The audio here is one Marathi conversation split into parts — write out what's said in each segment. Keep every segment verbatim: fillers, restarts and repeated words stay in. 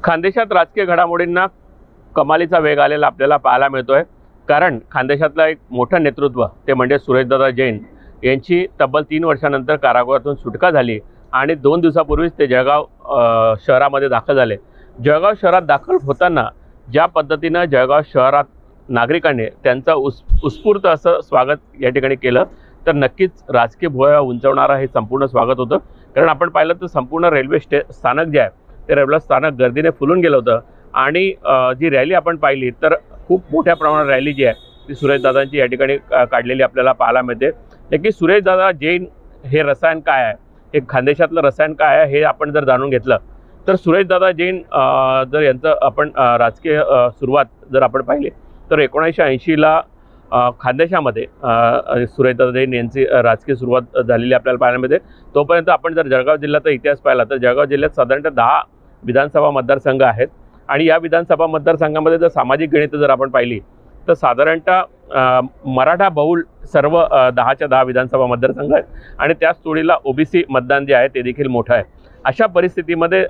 खानदेशात राजकीय घडामोडींना कमालीचा वेग आलेला आपल्याला पाहायला मिळतोय। कारण खानदेशातला एक मोठं नेतृत्व ते म्हणजे सुरेशदादा जैन यांची तब्बल तीन वर्षानंतर कारागृहातून सुटका झाली आणि दोन दिवसापूर्वीच ते जळगाव शहरामध्ये दाखल झाले। जळगाव शहरात दाखल होताना ज्या पद्धतीने जळगाव शहरात नागरिकांनी त्यांचा उस उत्स्फूर्त असं स्वागत या ठिकाणी केलं तर नक्कीच राजकीय भुवया उंचावणारा हे संपूर्ण स्वागत होतं। कारण आपण पाहिलं तर संपूर्ण रेल्वे स्टे स्थानक जे आहे ते रेल्वे स्थानक गर्दीने फुलून गेलं होतं आणि जी रॅली आपण पाहिली तर खूप मोठ्या प्रमाणात रॅली जी आहे ती सुरेशदादांची या ठिकाणी काढलेली आपल्याला पाहायला मिळते। नक्की सुरेशदादा जैन हे रसायन काय आहे, हे खानदेशातलं रसायन काय आहे हे आपण जर जाणून घेतलं तर सुरेशदादा जैन जर यांचं आपण राजकीय सुरुवात जर आपण पाहिली तर एकोणीसशे ऐंशीला खानदेशामध्ये सुरेशदादा जैन यांची राजकीय सुरुवात झालेली आपल्याला पाहायला मिळते। तोपर्यंत आपण जर जळगाव जिल्ह्याचा इतिहास पाहिला तर जळगाव जिल्ह्यात साधारणतः दहा विधानसभा मतदारसंघ आहेत आणि या विधानसभा मतदारसंघामध्ये जर सामाजिक गणित जर आपण पाहिली तर साधारणतः मराठा बहुल सर्व दहाच्या दहा विधानसभा मतदारसंघ आहेत आणि त्याच तोडीला ओबीसी मतदान जे आहे ते देखील मोठं आहे। अशा परिस्थितीमध्ये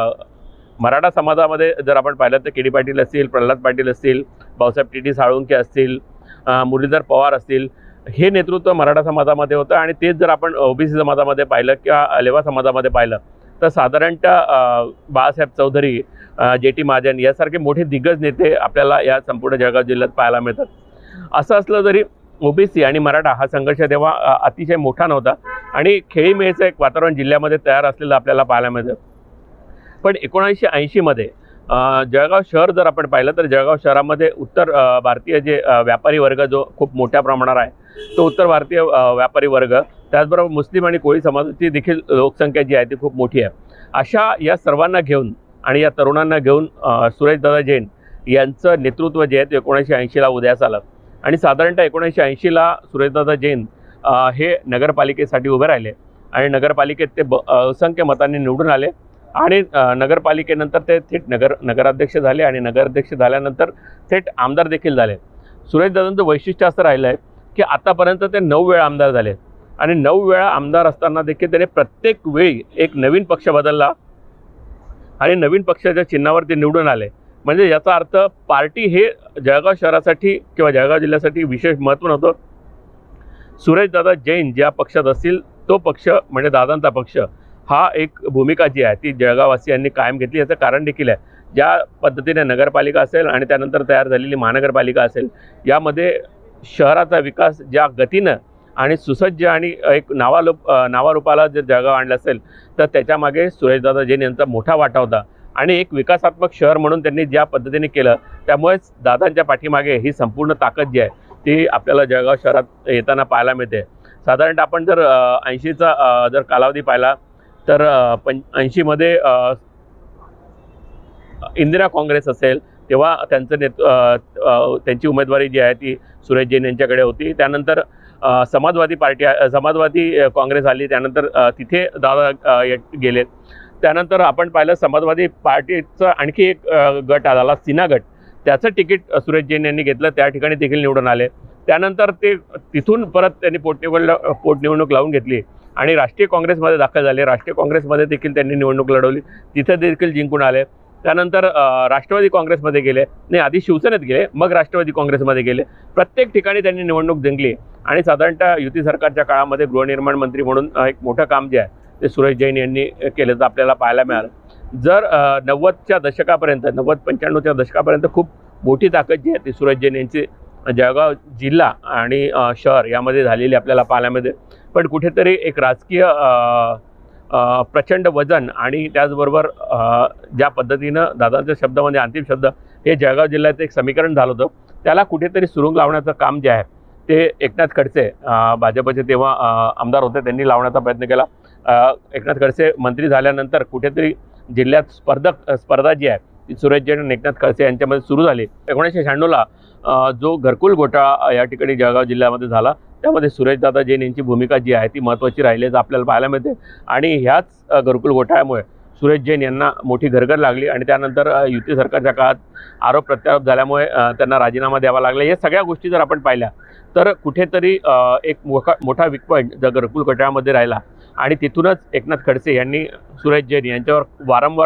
मराठा समाजामध्ये जर आपण पाहिलं तर के डी पाटील असतील, प्रल्हाद पाटील असतील, भाऊसाहेब टी टी साळुंखे असतील, मुरलीधर पवार असतील, हे नेतृत्व मराठा समाजामध्ये होतं आणि तेच जर आपण ओबीसी समाजामध्ये पाहिलं किंवा लेवा समाजामध्ये पाहिलं तर साधारणतः बाळासाहेब चौधरी, जे टी महाजन यासारखे मोठे दिग्गज नेते आपल्याला या संपूर्ण जळगाव जिल्ह्यात पाहायला मिळतात। असं असलं तरी ओबीसी आणि मराठा हा संघर्ष तेव्हा अतिशय मोठा नव्हता आणि खेळीमेळीचं एक वातावरण जिल्ह्यामध्ये तयार असलेलं आपल्याला पाहायला मिळतं। पण एकोणीसशे ऐंशीमध्ये जळगाव शहर जर आपण पाहिलं तर जळगाव शहरामध्ये उत्तर भारतीय जे व्यापारी वर्ग जो खूप मोठ्या प्रमाणावर आहे तो उत्तर भारतीय व्यापारी वर्ग, त्याचबरोबर मुस्लिम आणि कोळी समाजाची देखील लोकसंख्या जी आहे ती खूप मोठी आहे। अशा या सर्वांना घेऊन आणि या तरुणांना घेऊन सुरेशदादा जैन यांचं नेतृत्व जे आहे ते एकोणीसशे ऐंशीला उदयास आलं आणि साधारणतः एकोणीसशे ऐंशीला सुरेशदादा जैन हे नगरपालिकेसाठी उभे राहिले आणि नगरपालिकेत ते असंख्य मतांनी निवडून आले आणि नगरपालिकेनंतर ते थेट नगर नगराध्यक्ष झाले आणि नगराध्यक्ष झाल्यानंतर थेट आमदार देखील झाले। सुरेशदादांचं वैशिष्ट्य असं राहिलं आहे की आतापर्यंत ते नऊ वेळा आमदार झाले आणि नऊ वेळा आमदार असताना देखील त्याने प्रत्येक वेळी एक नवीन पक्ष बदलला आणि नवीन पक्षाच्या चिन्हावर ते निवडून आले। म्हणजे याचा अर्थ पार्टी हे जळगाव शहरासाठी किंवा जळगाव जिल्ह्यासाठी विशेष महत्त्व नव्हतं। सुरेशदादा जैन ज्या पक्षात असतील तो पक्ष म्हणजे दादांचा पक्ष हा एक भूमिका जी आहे ती जळगाववासियांनी कायम घेतली। याचं कारण देखील आहे ज्या पद्धतीने नगरपालिका असेल आणि त्यानंतर तयार झालेली महानगरपालिका असेल यामध्ये शहराचा विकास ज्या गतीनं आणि सुसज्ज आणि एक नावारूप नावारूपाला जर जळगाव आणलं असेल तर त्याच्यामागे सुरेशदादा जैन यांचा मोठा वाटा होता आणि एक विकासात्मक शहर म्हणून त्यांनी ज्या पद्धतीने केलं त्यामुळेच दादांच्या पाठीमागे ही संपूर्ण ताकद जी आहे ती आपल्याला जळगाव शहरात येताना पाहायला मिळते। साधारणतः आपण जर ऐंशीचा जर कालावधी पाहिला तर पं ऐंशीमध्ये इंदिरा काँग्रेस असेल तेव्हा त्यांचं नेत त्यांची उमेदवारी जी आहे ती सुरेश जैन यांच्याकडे होती। त्यानंतर समाजवादी पार्टी समाजवादी काँग्रेस आली, त्यानंतर तिथे दादा गेलेत। त्यानंतर आपण पाहिलं समाजवादी पार्टीचा आणखी एक गट आला सिन्हा गट, त्याचं तिकीट सुरेश जैन यांनी घेतलं, त्या ठिकाणी देखील निवडून आले। त्यानंतर ते तिथून परत त्यांनी पोटनिवड पोटनिवडणूक लावून घेतली आणि राष्ट्रीय काँग्रेसमध्ये दाखल झाले। राष्ट्रीय काँग्रेसमध्ये देखील त्यांनी निवडणूक लढवली, तिथे देखील जिंकून आले। त्यानंतर राष्ट्रवादी काँग्रेसमध्ये गेले, नाही आधी शिवसेनेत गेले मग राष्ट्रवादी काँग्रेसमध्ये गेले। प्रत्येक ठिकाणी त्यांनी निवडणूक जिंकली आणि साधारणतः युती सरकारच्या काळामध्ये गृहनिर्माण मंत्री म्हणून एक मोठं काम जे आहे ते सुरेश जैन यांनी केलं तर आपल्याला पाहायला मिळालं। जर नव्वदच्या दशकापर्यंत नव्वद पंच्याण्णवच्या दशकापर्यंत खूप मोठी ताकद जी आहे ती सुरेश जैन यांची जळगाव जिल्हा आणि शहर यामध्ये झालेली आपल्याला पाहायला मिळते। पण कुठेतरी एक राजकीय प्रचंड वजन आणि त्याचबरोबर ज्या पद्धतीनं दादांच्या शब्दामध्ये अंतिम शब्द हे जळगाव जिल्ह्याचं एक समीकरण झालं होतं त्याला कुठेतरी सुरुंग लावण्याचं काम जे आहे ते एकनाथ खडसे भाजपचे तेव्हा आमदार होते त्यांनी लावण्याचा प्रयत्न केला। एकनाथ खडसे मंत्री झाल्यानंतर कुठेतरी जिल्ह्यात स्पर्धक स्पर्धा जी आहे ती सुरेश जैन आणि एकनाथ खडसे यांच्यामध्ये सुरू झाली। एकोणीसशे शहाण्णवला जो घरकुल घोटाळा या ठिकाणी जळगाव जिल्ह्यामध्ये झाला त्यामध्ये सुरेशदादा जैन यांची भूमिका जी आहे ती महत्त्वाची राहिली आपल्याला पाहायला मिळते आणि ह्याच घरकुल घोटाळ्यामुळे सुरेश जैन यांना मोठी घरघर लागली आणि त्यानंतर युती सरकारच्या काळात आरोप प्रत्यारोप झाल्यामुळे त्यांना राजीनामा द्यावा लागला। या सगळ्या गोष्टी जर आपण पाहिल्या तर कुठेतरी एक मोठा मोठा वीक पॉईंट जर घरकुल घोटाळ्यामध्ये राहिला आणि तिथूनच एकनाथ खडसे यांनी सुरेश जैन यांच्यावर वारंवार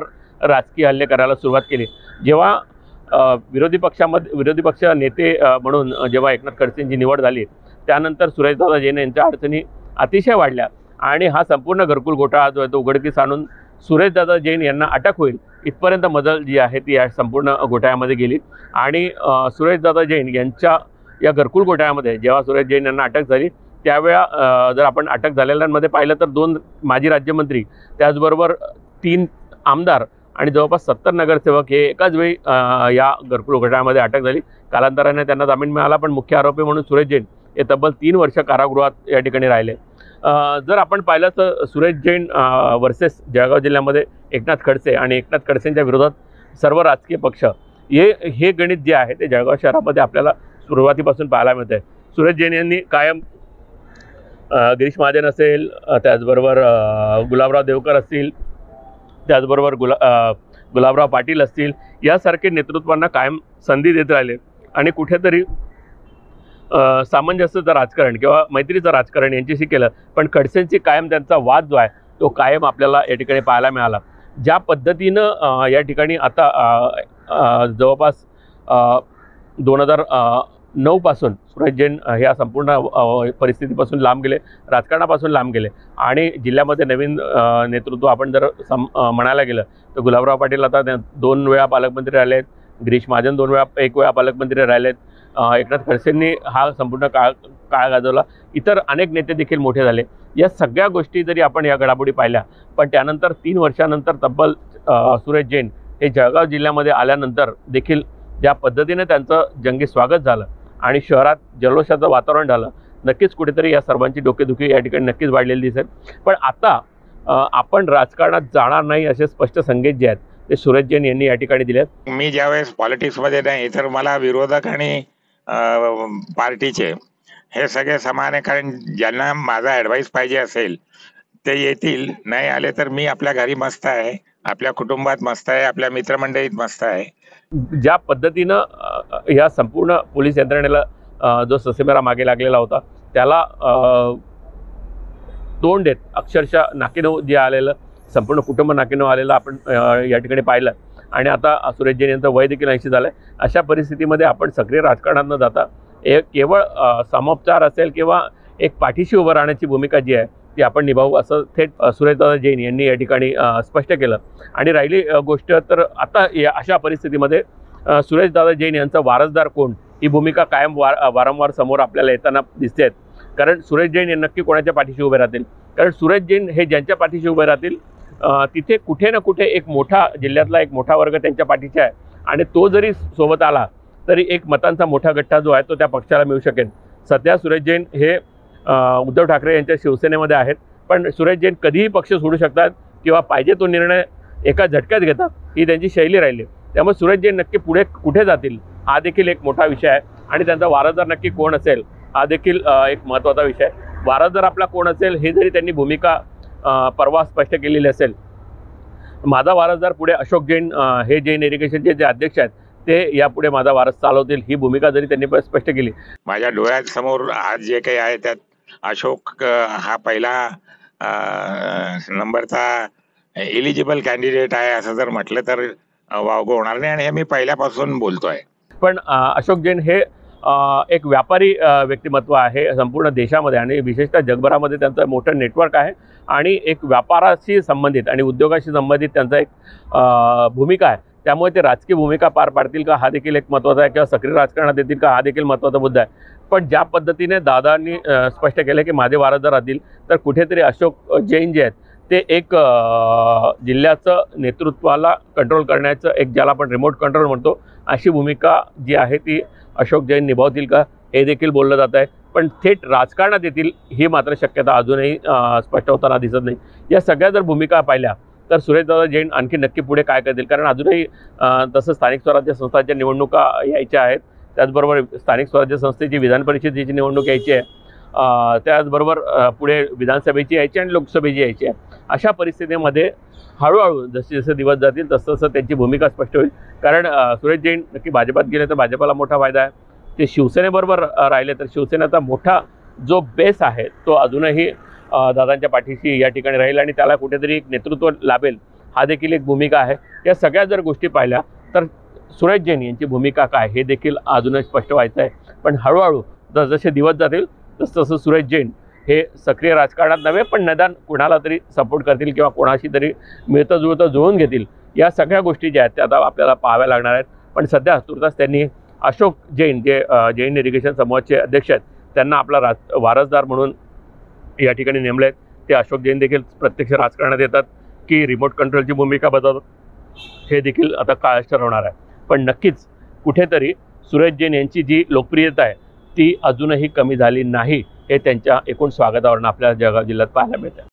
राजकीय हल्ले करायला सुरुवात केली। जेव्हा विरोधी पक्षामध्ये विरोधी पक्ष नेते म्हणून जेव्हा एकनाथ खडसेंची निवड झाली, त्यानंतर सुरेशदादा जैन यांच्या अडचणी अतिशय वाढल्या आणि हा संपूर्ण घरकुल घोटाळा जो आहे तो उघडकीस आणून सुरेशदादा जैन यांना अटक होईल इथपर्यंत मजल जी आहे ती या संपूर्ण घोटाळ्यामध्ये गेली। आणि सुरेशदादा जैन यांच्या या घरकुल घोटाळ्यामध्ये जेव्हा सुरेश जैन यांना अटक झाली त्यावेळा जर आपण अटक झालेल्यांमध्ये पाहिलं तर दोन माजी राज्यमंत्री, त्याचबरोबर तीन आमदार आणि जवळपास सत्तर नगरसेवक हे एकाच वेळी या घरकुल घोटाळ्यामध्ये अटक झाली। कालांतराने त्यांना जामीन मिळाला, पण मुख्य आरोपी म्हणून सुरेश जैन हे तब्बल तीन वर्ष कारागृहात या ठिकाणी राहिले। जर आपण पाहिलं तर सुरेश जैन वर्सेस जळगाव जिल्ह्यामध्ये एकनाथ खडसे आणि एकनाथ खडसेंच्या विरोधात सर्व राजकीय पक्ष हे हे गणित जे आहे ते जळगाव शहरामध्ये आपल्याला सुरुवातीपासून पाहायला मिळते। सुरेश जैन यांनी कायम गिरीश महाजन असेल, त्याचबरोबर गुलाबराव देवकर असतील, त्याचबरोबर गुला गुलाबराव पाटील असतील, यासारखे नेतृत्वांना कायम संधी देत राहिले आणि कुठेतरी सामंजस्याचं राजकारण किंवा मैत्रीचं राजकारण यांच्याशी केलं। पण खडसेंची कायम त्यांचा वाद जो आहे तो कायम आपल्याला या ठिकाणी पाहायला मिळाला। ज्या पद्धतीनं या ठिकाणी आता जवळपास दोन हजार नऊपासून सुरेश जैन ह्या संपूर्ण परिस्थितीपासून लांब गेले, राजकारणापासून लांब गेले आणि जिल्ह्यामध्ये नवीन नेतृत्व आपण जर सम म्हणायला गेलं तर गुलाबराव पाटील आता दोन वेळा पालकमंत्री राहिले आहेत, गिरीश महाजन दोन वेळा एक वेळा पालकमंत्री राहिले आहेत, एकनाथ खडसेंनी हा संपूर्ण काळ काळ गाजवला, इतर अनेक नेते देखील मोठे झाले। या सगळ्या गोष्टी जरी आपण या घडामोडी पाहिल्या, पण त्यानंतर तीन वर्षानंतर तब्बल सुरेश जैन हे जळगाव जिल्ह्यामध्ये आल्यानंतर देखील ज्या पद्धतीने त्यांचं जंगी स्वागत झालं आणि शहरात जल्लोषाचं वातावरण झालं, नक्कीच कुठेतरी या सर्वांची डोकेदुखी या ठिकाणी नक्कीच वाढलेली दिसेल। पण आता आपण राजकारणात जाणार नाही असे स्पष्ट संकेत जे आहेत ते सुरेश जैन यांनी या ठिकाणी दिले आहेत। मी ज्यावेळेस पॉलिटिक्समध्ये नाही तर मला विरोधक आणि पार्टीचे हे सगळे समान आहे, कारण ज्यांना माझा ॲडवाईस पाहिजे असेल ते येतील, नाही आले तर मी आपल्या घरी मस्त आहे, आपल्या कुटुंबात मस्त आहे, आपल्या मित्रमंडळीत मस्त आहे। ज्या पद्धतीनं या संपूर्ण पोलीस यंत्रणेला जो ससेमेरा मागे लागलेला होता त्याला तोंड देत अक्षरशः नाकीनऊ जे आलेलं संपूर्ण कुटुंब नाकीनऊ आलेलं आपण या ठिकाणी पाहिलं आणि आता सुरेश जैन यांचं वय देखील ऐंशी झालं आहे। अशा परिस्थितीमध्ये आपण सक्रिय राजकारणात न जाता एक केवळ समोपचार असेल किंवा एक पाठीशी उभं राहण्याची भूमिका जी आहे ती आपण निभावू असं थेट सुरेशदादा जैन यांनी या ठिकाणी स्पष्ट केलं। आणि राहिली गोष्ट तर आता या अशा परिस्थितीमध्ये सुरेशदादा जैन यांचा वारसदार कोण ही भूमिका कायम वार वारंवार समोर आपल्याला येताना दिसते। कारण सुरेश जैन हे नक्की कोणाच्या पाठीशी उभे राहतील, कारण सुरेश जैन हे ज्यांच्या पाठीशी उभे राहतील तिथे कुठे ना कुठे एक मोठा जिल्ह्यातला एक मोठा वर्ग त्यांच्या पाठीचा आहे आणि तो जरी सोबत आला तरी एक मतांचा मोठा गठ्ठा जो आहे तो त्या पक्षाला मिळू शकेल। सध्या सुरेश जैन हे उद्धव ठाकरे यांच्या शिवसेनेमध्ये आहेत, पण सुरेश जैन कधीही पक्ष सोडू शकतात किंवा पाहिजे तो निर्णय एका झटक्यात घेतात, ही त्यांची शैली राहिली। त्यामुळे सुरेश जैन नक्की पुढे कुठे जातील हा देखील एक मोठा विषय आहे आणि त्यांचा वारसदार नक्की कोण असेल हा देखील एक महत्त्वाचा विषय आहे। वारसदार आपला कोण असेल हे जरी त्यांनी भूमिका परवा स्पष्ट केलेली असेल, माझा वारसदार पुढे अशोक जैन हे जैन इरिगेशनचे जे अध्यक्ष आहेत ते यापुढे माझा वारस चालवतील ही भूमिका जरी त्यांनी स्पष्ट केली। माझ्या डोळ्यासमोर आज जे काही आहे त्यात अशोक हा पहिला नंबरचा एलिजिबल कॅन्डिडेट आहे असं जर म्हटलं तर वावगं होणार नाही आणि हे मी पहिल्यापासून बोलतोय। पण अशोक जैन हे एक व्यापारी व्यक्तिमत्व आहे संपूर्ण देशामध्ये आणि विशेषतः जगभरामध्ये त्यांचं मोठं नेटवर्क आहे आणि एक व्यापाराशी संबंधित आणि उद्योगाशी संबंधित त्यांचा एक भूमिका आहे। त्यामुळे ते राजकीय भूमिका पार पाडतील का हा देखील एक महत्त्वाचा आहे किंवा सक्रिय राजकारणात येतील का हा देखील महत्त्वाचा मुद्दा आहे। पण ज्या पद्धतीने दादांनी स्पष्ट केलं की माझे वारसदार राहतील तर कुठेतरी अशोक जैन जे आहेत ते एक जिल्ह्याचं नेतृत्वाला कंट्रोल करण्याचं एक ज्याला आपण रिमोट कंट्रोल म्हणतो अशी भूमिका जी आहे ती अशोक जैन निभावतील का हे देखील बोललं जात आहे। पण थेट राजकारणात येतील ही मात्र शक्यता अजूनही स्पष्ट होताना दिसत नाही। या सगळ्या जर भूमिका पाहिल्या तर सुरेशदादा जैन आणखी नक्की पुढे काय करतील, कारण अजूनही तसं स्थानिक स्वराज्य संस्थांच्या निवडणुका यायच्या आहेत, त्याचबरोबर स्थानिक स्वराज्य संस्थेची विधान परिषदेची निवडणूक यायची आहे, त्याचबरोबर पुढे विधानसभेची यायची आणि लोकसभेची यायची आहे। अशा परिस्थितीमध्ये हळूहळू जसे जसे दिवस जातील तसं तसं त्यांची भूमिका स्पष्ट होईल, कारण सुरेश जैन नक्की भाजपात गेले तर भाजपाला मोठा फायदा आहे, ते शिवसेनेबरोबर राहिले तर शिवसेनेचा मोठा जो बेस आहे तो अजूनही दादांच्या पाठीशी या ठिकाणी राहील आणि त्याला कुठेतरी एक नेतृत्व लाभेल हा देखील एक भूमिका आहे। या सगळ्या जर गोष्टी पाहिल्या तर सुरेश जैन यांची भूमिका काय हे देखील अजूनच स्पष्ट व्हायचं आहे। पण हळूहळू जसजसे दिवस जातील तसतसं सुरेश जैन हे सक्रिय राजकारणात नव्हे पण निदान कुणाला तरी सपोर्ट करतील किंवा कोणाशी तरी मिळतं जुळतं जुळवून घेतील। या सगळ्या गोष्टी ज्या आहेत त्या आता आपल्याला पाहाव्या लागणार आहेत। पण सध्या तुर्तास त्यांनी अशोक जैन जे जैन इरिगेशन समूहाचे अध्यक्ष आहेत त्यांना आपला राज वारसदार म्हणून या ठिकाणी नेमले आहेत। ते अशोक जैन देखील प्रत्यक्ष राजकारणात येतात की रिमोट कंट्रोलची भूमिका बजावतात हे देखील आता काळच ठरवणार आहे। पण नक्कीच कुठेतरी सुरेश जैन यांची जी लोकप्रियता आहे ती अजूनही कमी झाली नाही हे त्यांच्या एकूण स्वागतावरून आपल्या जळगाव जिल्ह्यात पाहायला मिळतं।